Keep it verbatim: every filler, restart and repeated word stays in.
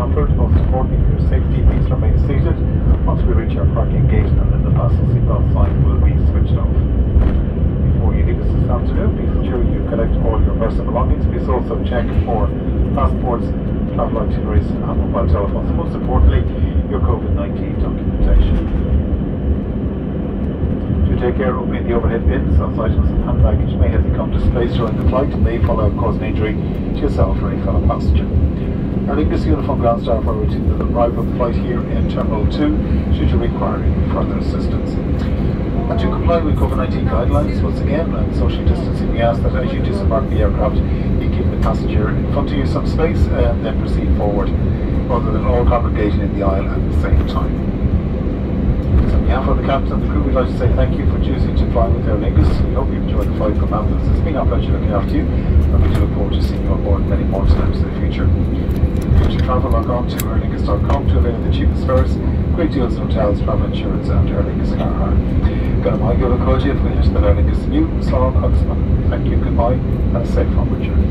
comfort. Most importantly, for your safety, please remain seated until we reach our parking gate, and then the fasten seatbelt sign will be switched off. Before you leave us this afternoon, please ensure you collect all your personal belongings. Please also check for passports, travel itineraries and mobile telephones. Most importantly, your COVID nineteen documentation. Take care, opening the overhead bins. Those items and hand baggage may have become displaced during the flight and may fall out, causing injury to yourself or any fellow passenger. Aer Lingus uniform ground staff are routine the arrival of the flight here in Terminal two should you require any further assistance. And to comply with COVID nineteen guidelines, once again, and social distancing, we ask that as you disembark the aircraft, you give the passenger in front of you some space and then proceed forward, rather than all congregating in the aisle at the same time. On behalf of the captain and the crew, we'd like to say thank you for choosing to fly with Aer Lingus. We hope you enjoyed the flight from Athens. It's been our pleasure looking after you, and we do look forward to seeing you on board many more times in the future. If you travel, log on to aer lingus dot com to avail the cheapest fares, great deals in hotels, travel insurance, and Aer Lingus car hire. Gonna mind you, Aer Lingus new, Slán Huxman. Thank you, goodbye, and a safe onward journey.